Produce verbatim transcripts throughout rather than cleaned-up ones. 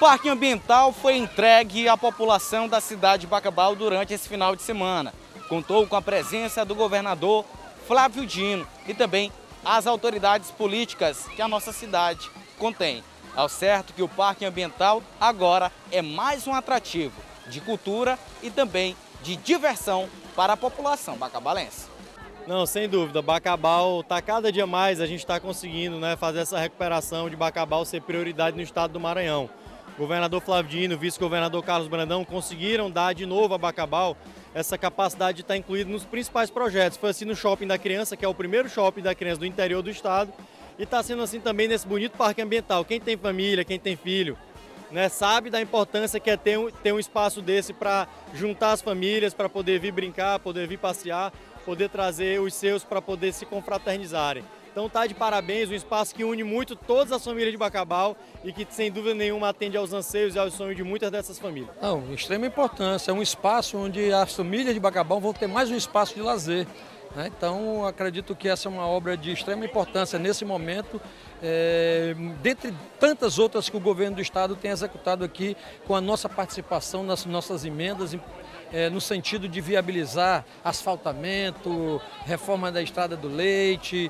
Parque Ambiental foi entregue à população da cidade de Bacabal durante esse final de semana. Contou com a presença do governador Flávio Dino e também as autoridades políticas que a nossa cidade contém. Ao certo que o Parque Ambiental agora é mais um atrativo de cultura e também de diversão para a população bacabalense. Não, sem dúvida, Bacabal está cada dia mais, a gente está conseguindo, né, fazer essa recuperação de Bacabal ser prioridade no estado do Maranhão. O governador Flávio Dino, o vice-governador Carlos Brandão conseguiram dar de novo a Bacabal essa capacidade de estar incluído nos principais projetos. Foi assim no Shopping da Criança, que é o primeiro shopping da criança do interior do estado, e está sendo assim também nesse bonito Parque Ambiental. Quem tem família, quem tem filho, né, sabe da importância que é ter um, ter um espaço desse para juntar as famílias, para poder vir brincar, poder vir passear, poder trazer os seus para poder se confraternizarem. Então tá de parabéns, um espaço que une muito todas as famílias de Bacabal e que sem dúvida nenhuma atende aos anseios e aos sonhos de muitas dessas famílias. Não, extrema importância, é um espaço onde as famílias de Bacabal vão ter mais um espaço de lazer. Né? Então acredito que essa é uma obra de extrema importância nesse momento, é, dentre tantas outras que o governo do estado tem executado aqui com a nossa participação nas nossas emendas, É, no sentido de viabilizar asfaltamento, reforma da Estrada do Leite,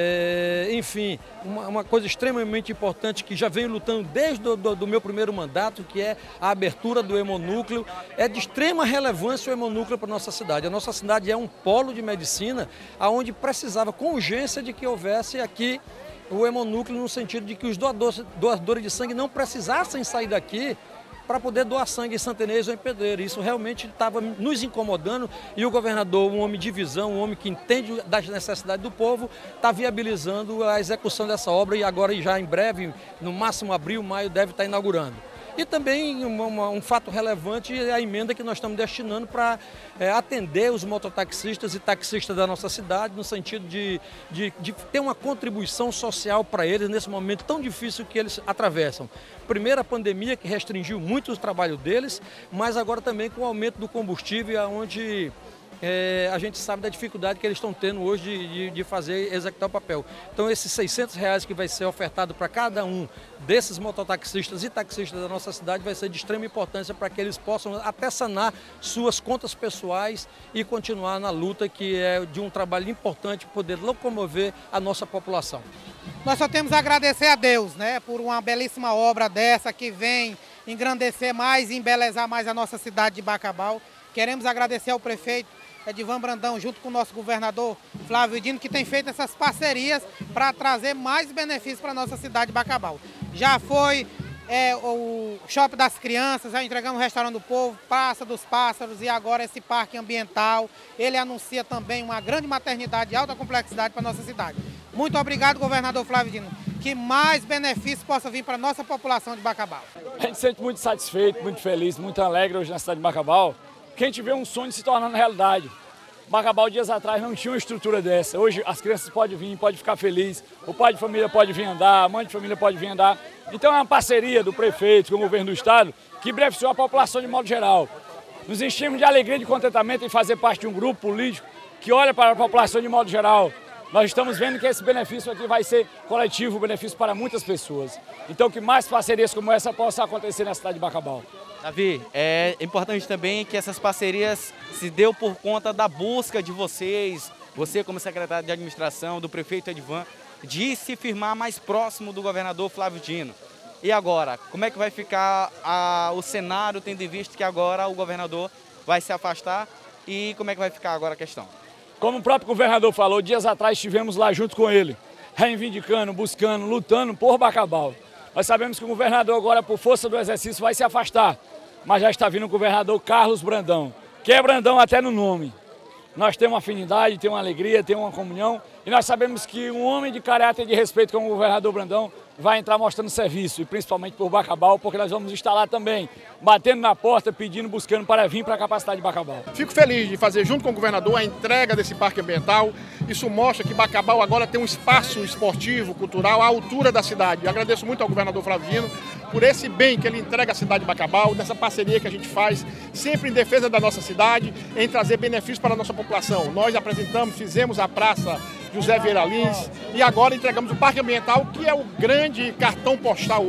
é, enfim, uma, uma coisa extremamente importante que já venho lutando desde o do, do meu primeiro mandato, que é a abertura do hemonúcleo. É de extrema relevância o hemonúcleo para a nossa cidade. A nossa cidade é um polo de medicina onde precisava com urgência de que houvesse aqui o hemonúcleo, no sentido de que os doadores, doadores de sangue não precisassem sair daqui para poder doar sangue em Santa Inês ou em Pedreira. Isso realmente estava nos incomodando e o governador, um homem de visão, um homem que entende das necessidades do povo, está viabilizando a execução dessa obra e agora já em breve, no máximo abril, maio, deve estar inaugurando. E também uma, uma, um fato relevante é a emenda que nós estamos destinando para é, atender os mototaxistas e taxistas da nossa cidade, no sentido de, de, de ter uma contribuição social para eles nesse momento tão difícil que eles atravessam. Primeiro a pandemia, que restringiu muito o trabalho deles, mas agora também com o aumento do combustível, onde É, a gente sabe da dificuldade que eles estão tendo hoje de, de, de fazer, executar o papel. Então esses seiscentos reais que vai ser ofertado para cada um desses mototaxistas e taxistas da nossa cidade vai ser de extrema importância para que eles possam até sanar suas contas pessoais e continuar na luta, que é de um trabalho importante, poder locomover a nossa população. Nós só temos a agradecer a Deus, né, por uma belíssima obra dessa que vem engrandecer mais e embelezar mais a nossa cidade de Bacabal. Queremos agradecer ao prefeito Edivan Brandão, junto com o nosso governador Flávio Dino, que tem feito essas parcerias para trazer mais benefícios para a nossa cidade de Bacabal. Já foi é, o Shopping das Crianças, já entregamos o Restaurante do Povo, Praça dos Pássaros e agora esse Parque Ambiental. Ele anuncia também uma grande maternidade de alta complexidade para a nossa cidade. Muito obrigado, governador Flávio Dino. Que mais benefícios possa vir para a nossa população de Bacabal. A gente se sente muito satisfeito, muito feliz, muito alegre hoje na cidade de Bacabal. Que a gente vê um sonho se tornando realidade. Bacabal, dias atrás, não tinha uma estrutura dessa. Hoje as crianças podem vir, podem ficar felizes, o pai de família pode vir andar, a mãe de família pode vir andar. Então é uma parceria do prefeito com o governo do estado que beneficiou a população de modo geral. Nos enchemos de alegria e de contentamento em fazer parte de um grupo político que olha para a população de modo geral. Nós estamos vendo que esse benefício aqui vai ser coletivo, benefício para muitas pessoas. Então que mais parcerias como essa possam acontecer na cidade de Bacabal. Davi, é importante também que essas parcerias se deu por conta da busca de vocês, você como secretário de administração, do prefeito Edivan, de se firmar mais próximo do governador Flávio Dino. E agora, como é que vai ficar a, o cenário, tendo em vista que agora o governador vai se afastar e como é que vai ficar agora a questão? Como o próprio governador falou, dias atrás estivemos lá junto com ele, reivindicando, buscando, lutando por Bacabal. Nós sabemos que o governador agora, por força do exercício, vai se afastar, mas já está vindo o governador Carlos Brandão, que é Brandão até no nome. Nós temos uma afinidade, temos uma alegria, temos uma comunhão, e nós sabemos que um homem de caráter e de respeito como o governador Brandão vai entrar mostrando serviço, e principalmente por Bacabal, porque nós vamos estar lá também, batendo na porta, pedindo, buscando para vir para a capacidade de Bacabal. Fico feliz de fazer junto com o governador a entrega desse parque ambiental. Isso mostra que Bacabal agora tem um espaço esportivo, cultural, à altura da cidade. Eu agradeço muito ao governador Flávio Dino por esse bem que ele entrega à cidade de Bacabal, dessa parceria que a gente faz, sempre em defesa da nossa cidade, em trazer benefícios para a nossa população. Nós apresentamos, fizemos a Praça José Vieira Lins e agora entregamos o Parque Ambiental, que é o grande cartão postal hoje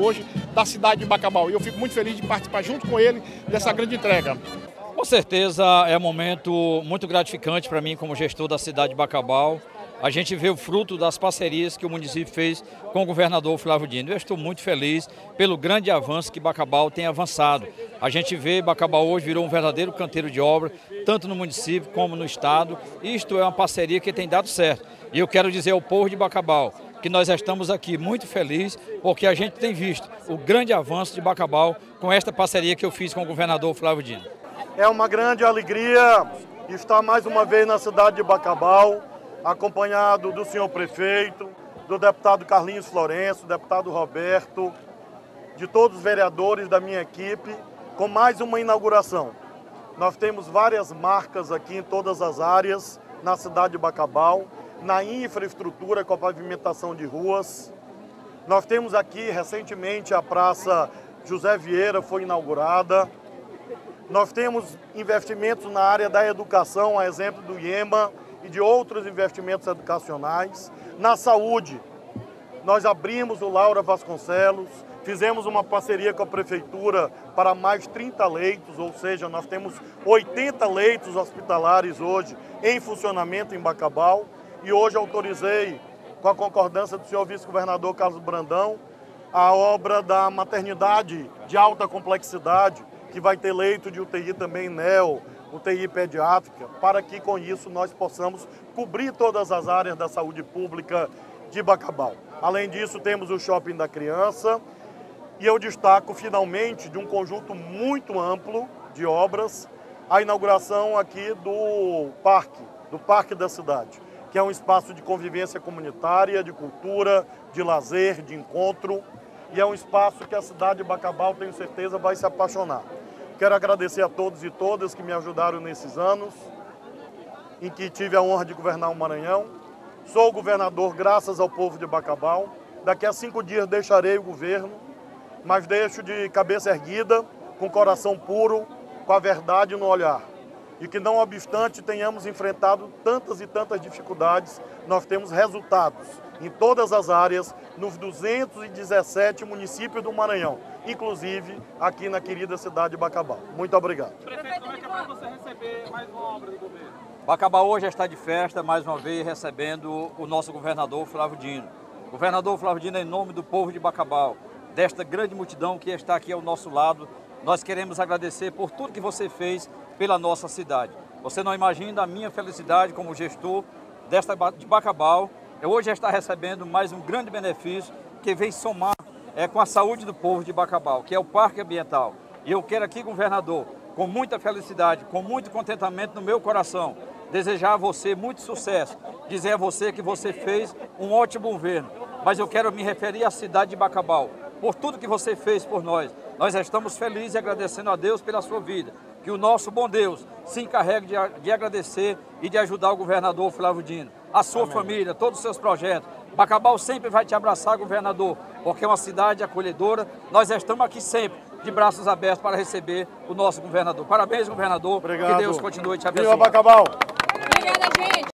da cidade de Bacabal. E eu fico muito feliz de participar junto com ele dessa grande entrega. Com certeza é um momento muito gratificante para mim como gestor da cidade de Bacabal. A gente vê o fruto das parcerias que o município fez com o governador Flávio Dino. Eu estou muito feliz pelo grande avanço que Bacabal tem avançado. A gente vê Bacabal hoje virou um verdadeiro canteiro de obra, tanto no município como no estado. Isto é uma parceria que tem dado certo. E eu quero dizer ao povo de Bacabal que nós estamos aqui muito felizes porque a gente tem visto o grande avanço de Bacabal com esta parceria que eu fiz com o governador Flávio Dino. É uma grande alegria estar mais uma vez na cidade de Bacabal, acompanhado do senhor prefeito, do deputado Carlinhos Florencio, do deputado Roberto, de todos os vereadores da minha equipe, com mais uma inauguração. Nós temos várias marcas aqui em todas as áreas na cidade de Bacabal, na infraestrutura com a pavimentação de ruas. Nós temos aqui recentemente a Praça José Vieira foi inaugurada. Nós temos investimentos na área da educação, a exemplo do IEMA, e de outros investimentos educacionais. Na saúde, nós abrimos o Laura Vasconcelos, fizemos uma parceria com a Prefeitura para mais trinta leitos, ou seja, nós temos oitenta leitos hospitalares hoje em funcionamento em Bacabal, e hoje autorizei, com a concordância do senhor vice-governador Carlos Brandão, a obra da maternidade de alta complexidade, que vai ter leito de U T I também neo, U T I pediátrica, para que com isso nós possamos cobrir todas as áreas da saúde pública de Bacabal. Além disso, temos o Shopping da Criança e eu destaco finalmente de um conjunto muito amplo de obras, a inauguração aqui do parque, do Parque da Cidade, que é um espaço de convivência comunitária, de cultura, de lazer, de encontro, e é um espaço que a cidade de Bacabal, tenho certeza, vai se apaixonar. Quero agradecer a todos e todas que me ajudaram nesses anos, em que tive a honra de governar o Maranhão. Sou governador graças ao povo de Bacabal. Daqui a cinco dias deixarei o governo, mas deixo de cabeça erguida, com coração puro, com a verdade no olhar. E que não obstante tenhamos enfrentado tantas e tantas dificuldades, nós temos resultados em todas as áreas, nos duzentos e dezessete municípios do Maranhão, inclusive aqui na querida cidade de Bacabal. Muito obrigado. Prefeito, como é que é para você receber mais uma obra do governo? Bacabal hoje está de festa, mais uma vez recebendo o nosso governador Flávio Dino. Governador Flávio Dino, em nome do povo de Bacabal, desta grande multidão que está aqui ao nosso lado, nós queremos agradecer por tudo que você fez pela nossa cidade. Você não imagina a minha felicidade como gestor desta de Bacabal. Eu hoje está recebendo mais um grande benefício que vem somar é, com a saúde do povo de Bacabal, que é o Parque Ambiental. E eu quero aqui, governador, com muita felicidade, com muito contentamento no meu coração, desejar a você muito sucesso, dizer a você que você fez um ótimo governo. Mas eu quero me referir à cidade de Bacabal, por tudo que você fez por nós. Nós estamos felizes e agradecendo a Deus pela sua vida. Que o nosso bom Deus se encarregue de, de agradecer e de ajudar o governador Flávio Dino, a sua Amém. Família, todos os seus projetos. Bacabal sempre vai te abraçar, governador, porque é uma cidade acolhedora. Nós estamos aqui sempre de braços abertos para receber o nosso governador. Parabéns, governador. Obrigado. Que Deus continue te abençoando. Viva Bacabal! Obrigada, gente.